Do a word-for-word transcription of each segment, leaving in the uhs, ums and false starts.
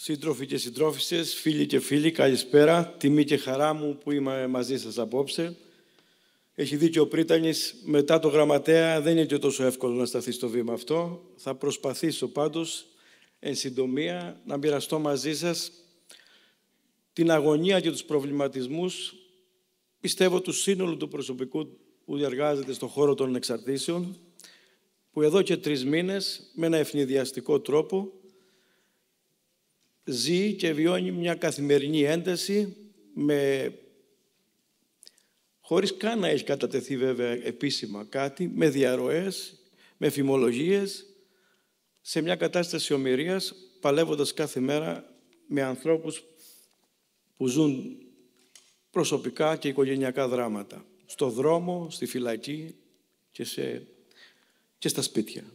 Σύντροφοι και συντρόφισσες, φίλοι και φίλοι, καλησπέρα. Τιμή και χαρά μου που είμαι μαζί σας απόψε. Έχει δίκιο ο Πρίτανης, μετά το γραμματέα δεν είναι και τόσο εύκολο να σταθεί στο βήμα αυτό. Θα προσπαθήσω πάντως, εν συντομία, να μοιραστώ μαζί σας την αγωνία και τους προβληματισμούς, πιστεύω, του σύνολου του προσωπικού που εργάζεται στον χώρο των εξαρτήσεων, που εδώ και τρεις μήνες, με ένα ευνηδιαστικό τρόπο, ζει και βιώνει μια καθημερινή ένταση, με... χωρίς καν να έχει κατατεθεί βέβαια επίσημα κάτι, με διαρροές, με φημολογίες, σε μια κατάσταση ομηρίας, παλεύοντας κάθε μέρα με ανθρώπους που ζουν προσωπικά και οικογενειακά δράματα. Στο δρόμο, στη φυλακή και, σε... και στα σπίτια.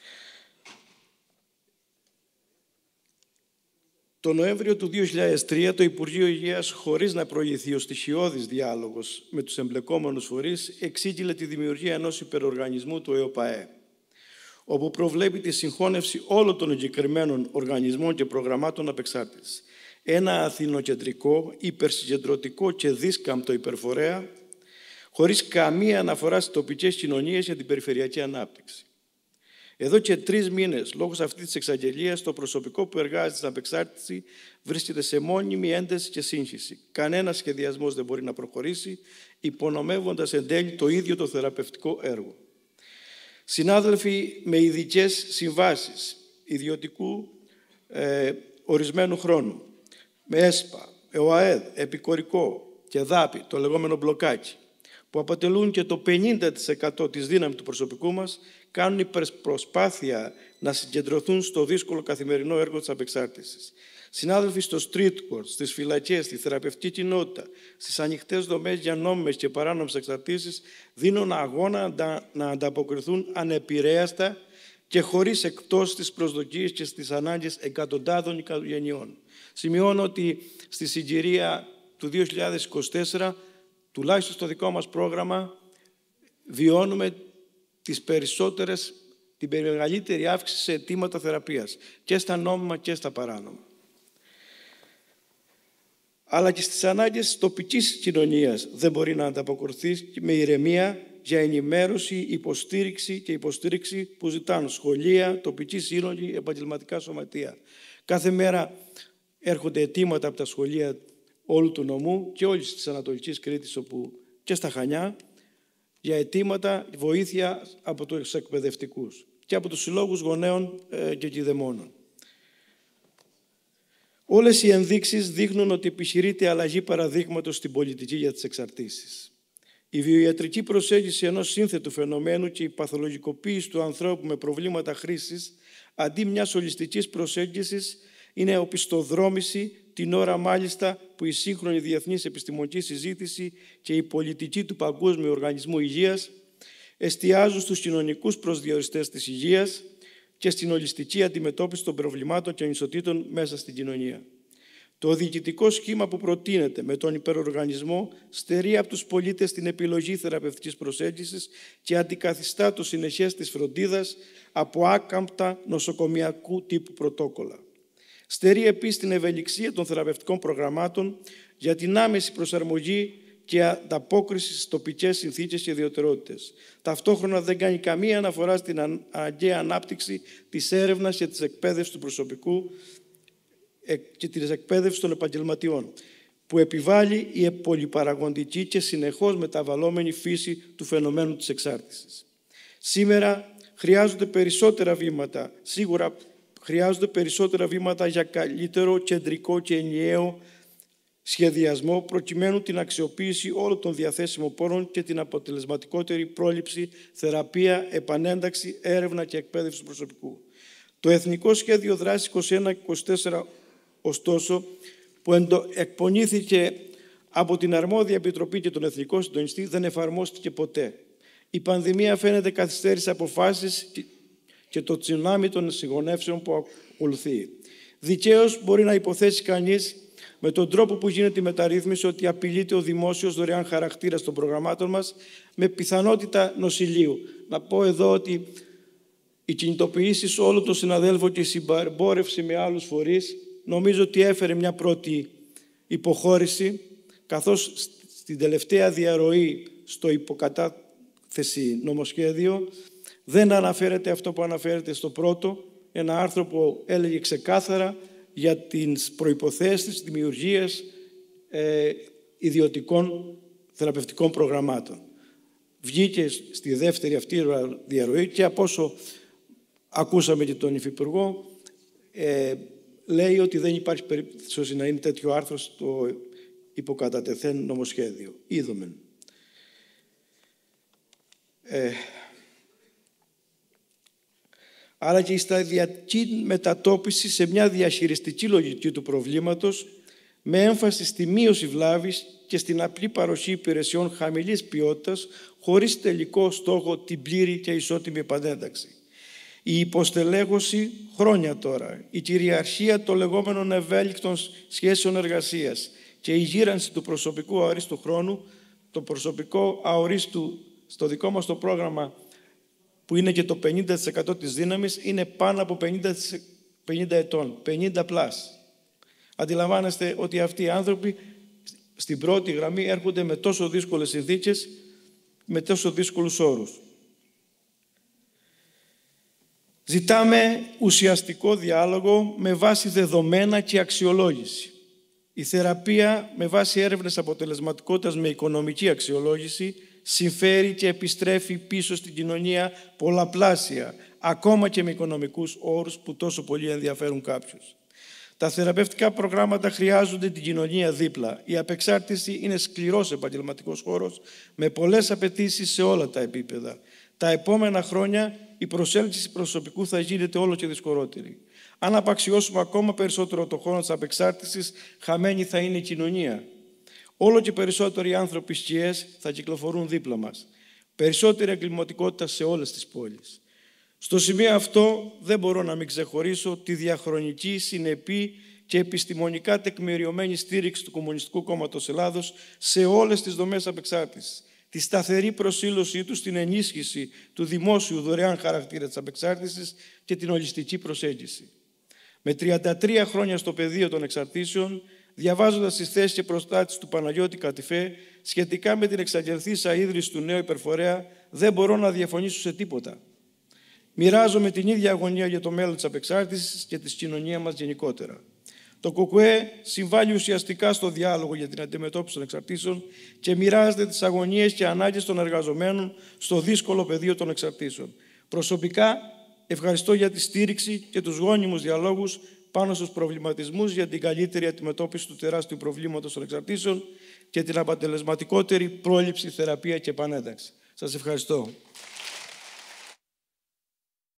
Το Νοέμβριο του δύο χιλιάδες τρία το Υπουργείο Υγείας, χωρίς να προηγηθεί ο στοιχειώδης διάλογος με τους εμπλεκόμενους φορείς, εξήγηλε τη δημιουργία ενός υπεροργανισμού του ΕΟΠΑΕ, όπου προβλέπει τη συγχώνευση όλων των εγκεκριμένων οργανισμών και προγραμμάτων απεξάρτησης. Ένα αθηνοκεντρικό, υπερσυγκεντρωτικό και δίσκαμπτο υπερφορέα, χωρίς καμία αναφορά στις τοπικές κοινωνίες και την περιφερειακή ανάπτυξη. Εδώ και τρεις μήνες, λόγω αυτής της εξαγγελίας, το προσωπικό που εργάζεται στην απεξάρτηση βρίσκεται σε μόνιμη ένταση και σύγχυση. Κανένας σχεδιασμός δεν μπορεί να προχωρήσει, υπονομεύοντας εν τέλει το ίδιο το θεραπευτικό έργο. Συνάδελφοι με ειδικές συμβάσεις ιδιωτικού ε, ορισμένου χρόνου, με ΕΣΠΑ, ΕΟΑΕΔ, Επικορικό και ΔΑΠΗ, το λεγόμενο μπλοκάκι, που αποτελούν και το πενήντα τοις εκατό της δύναμης του προσωπικού μας, κάνουν υπερπροσπάθεια να συγκεντρωθούν στο δύσκολο καθημερινό έργο της απεξάρτησης. Συνάδελφοι στο street court, στις φυλακές, στη θεραπευτική κοινότητα, στις ανοιχτές δομές για νόμιμες και παράνομες εξαρτήσεις, δίνουν αγώνα να ανταποκριθούν ανεπηρέαστα και χωρίς εκτός τις προσδοκίες και στις ανάγκες εκατοντάδων οικογενειών. Σημειώνω ότι στη συγκυρία του δύο χιλιάδες είκοσι τέσσερα, τουλάχιστον στο δικό μας πρόγραμμα, βιώνουμε τις περισσότερες, την μεγαλύτερη αύξηση σε αιτήματα θεραπείας, και στα νόμιμα και στα παράνομα. Αλλά και στις ανάγκες της τοπικής κοινωνίας δεν μπορεί να ανταποκριθεί με ηρεμία για ενημέρωση, υποστήριξη και υποστήριξη που ζητάνε σχολεία, τοπική σύνολη, επαγγελματικά σωματεία. Κάθε μέρα έρχονται αιτήματα από τα σχολεία όλου του νομού και όλης της Ανατολικής Κρήτης, όπου και στα Χανιά, για αιτήματα βοήθεια από τους εκπαιδευτικούς και από τους συλλόγους γονέων ε, και κηδεμόνων. Όλες οι ενδείξεις δείχνουν ότι επιχειρείται αλλαγή παραδείγματος στην πολιτική για τις εξαρτήσεις. Η βιοιατρική προσέγγιση ενός σύνθετου φαινομένου και η παθολογικοποίηση του ανθρώπου με προβλήματα χρήσης, αντί μιας ολιστικής προσέγγισης, είναι οπισθοδρόμηση, την ώρα μάλιστα που η σύγχρονη διεθνής επιστημονική συζήτηση και η πολιτική του Παγκόσμιου Οργανισμού Υγείας εστιάζουν στους κοινωνικούς προσδιοριστές της υγείας και στην ολιστική αντιμετώπιση των προβλημάτων και ανισοτήτων μέσα στην κοινωνία. Το διοικητικό σχήμα που προτείνεται με τον υπεροργανισμό στερεί από τους πολίτες την επιλογή θεραπευτικής προσέγγισης και αντικαθιστά το συνεχές της φροντίδας από άκαμπτα νοσοκομιακού τύπου πρωτόκολλα. Στερεί επίσης την ευελιξία των θεραπευτικών προγραμμάτων για την άμεση προσαρμογή και ανταπόκριση στις τοπικές συνθήκες και ιδιαιτερότητες. Ταυτόχρονα δεν κάνει καμία αναφορά στην αναγκαία ανάπτυξη της έρευνας και της εκπαίδευσης του προσωπικού και της εκπαίδευσης των επαγγελματιών, που επιβάλλει η πολυπαραγοντική και συνεχώς μεταβαλλόμενη φύση του φαινομένου της εξάρτησης. Σήμερα χρειάζονται περισσότερα βήματα, σίγουρα χρειάζονται περισσότερα βήματα για καλύτερο, κεντρικό και ενιαίο σχεδιασμό, προκειμένου την αξιοποίηση όλων των διαθέσιμων πόρων και την αποτελεσματικότερη πρόληψη, θεραπεία, επανένταξη, έρευνα και εκπαίδευση του προσωπικού. Το Εθνικό Σχέδιο Δράσης είκοσι ένα είκοσι τέσσερα, ωστόσο, που εκπονήθηκε από την αρμόδια Επιτροπή και τον Εθνικό Συντονιστή, δεν εφαρμόστηκε ποτέ. Η πανδημία φαίνεται καθυστέρησε αποφάσεις και το τσουνάμι των συγχωνεύσεων που ακολουθεί. Δικαίως μπορεί να υποθέσει κανείς, με τον τρόπο που γίνεται η μεταρρύθμιση, ότι απειλείται ο δημόσιος δωρεάν χαρακτήρας των προγραμμάτων μας με πιθανότητα νοσηλείου. Να πω εδώ ότι οι κινητοποιήσεις όλων των συναδέλφων και η συμπαρμπόρευση με άλλους φορείς νομίζω ότι έφερε μια πρώτη υποχώρηση, καθώς στην τελευταία διαρροή στο υποκατάθεση νομοσχέδιο δεν αναφέρεται αυτό που αναφέρεται στο πρώτο, ένα άρθρο που έλεγε ξεκάθαρα για τις προϋποθέσεις δημιουργίας ε, ιδιωτικών θεραπευτικών προγραμμάτων. Βγήκε στη δεύτερη αυτή διαρροή και από όσο ακούσαμε και τον Υφυπουργό, ε, λέει ότι δεν υπάρχει περίπτωση να είναι τέτοιο άρθρο στο υποκατατεθέν νομοσχέδιο. Είδομεν. Ε, άρα και η σταδιακή μετατόπιση σε μια διαχειριστική λογική του προβλήματος με έμφαση στη μείωση βλάβης και στην απλή παροχή υπηρεσιών χαμηλής ποιότητας χωρίς τελικό στόχο την πλήρη και ισότιμη επανένταξη. Η υποστελέχωση χρόνια τώρα, η κυριαρχία των λεγόμενων ευέλικτων σχέσεων εργασίας και η γύρανση του προσωπικού αορίστου χρόνου, το προσωπικό αορίστου στο δικό μας το πρόγραμμα που είναι και το πενήντα τοις εκατό της δύναμης, είναι πάνω από πενήντα ετών, πενήντα πλάς. Αντιλαμβάνεστε ότι αυτοί οι άνθρωποι στην πρώτη γραμμή έρχονται με τόσο δύσκολες συνθήκες, με τόσο δύσκολους όρους. Ζητάμε ουσιαστικό διάλογο με βάση δεδομένα και αξιολόγηση. Η θεραπεία με βάση έρευνες αποτελεσματικότητας με οικονομική αξιολόγηση συμφέρει και επιστρέφει πίσω στην κοινωνία πολλαπλάσια, ακόμα και με οικονομικούς όρους που τόσο πολύ ενδιαφέρουν κάποιους. Τα θεραπευτικά προγράμματα χρειάζονται την κοινωνία δίπλα. Η απεξάρτηση είναι σκληρός επαγγελματικός χώρος με πολλές απαιτήσεις σε όλα τα επίπεδα. Τα επόμενα χρόνια η προσέλκυση προσωπικού θα γίνεται όλο και δυσκολότερη. Αν απαξιώσουμε ακόμα περισσότερο το χρόνο της απεξάρτησης, χαμένη θα είναι η κοινωνία. Όλο και περισσότεροι άνθρωποι σκιές θα κυκλοφορούν δίπλα μας. Περισσότερη εγκληματικότητα σε όλες τις πόλεις. Στο σημείο αυτό δεν μπορώ να μην ξεχωρίσω τη διαχρονική, συνεπή και επιστημονικά τεκμηριωμένη στήριξη του Κομμουνιστικού Κόμματος Ελλάδος σε όλες τις δομές απεξάρτησης. Τη σταθερή προσήλωσή του στην ενίσχυση του δημόσιου δωρεάν χαρακτήρα της απεξάρτησης και την ολιστική προσέγγιση. Με τριάντα τρία χρόνια στο πεδίο των εξαρτήσεων, διαβάζοντας τις θέσεις και προστάσεις του Παναγιώτη Κατηφέ σχετικά με την εξαγγελθήσα ίδρυση του νέου υπερφορέα, δεν μπορώ να διαφωνήσω σε τίποτα. Μοιράζομαι την ίδια αγωνία για το μέλλον της απεξάρτησης και της κοινωνίας μας γενικότερα. Το ΚΚΕ συμβάλλει ουσιαστικά στο διάλογο για την αντιμετώπιση των εξαρτήσεων και μοιράζεται τις αγωνίες και ανάγκες των εργαζομένων στο δύσκολο πεδίο των εξαρτήσεων. Προσωπικά, ευχαριστώ για τη στήριξη και τους γόνιμους διαλόγους πάνω στους προβληματισμούς για την καλύτερη αντιμετώπιση του τεράστιου προβλήματος των εξαρτήσεων και την αποτελεσματικότερη πρόληψη, θεραπεία και επανένταξη. Σας ευχαριστώ.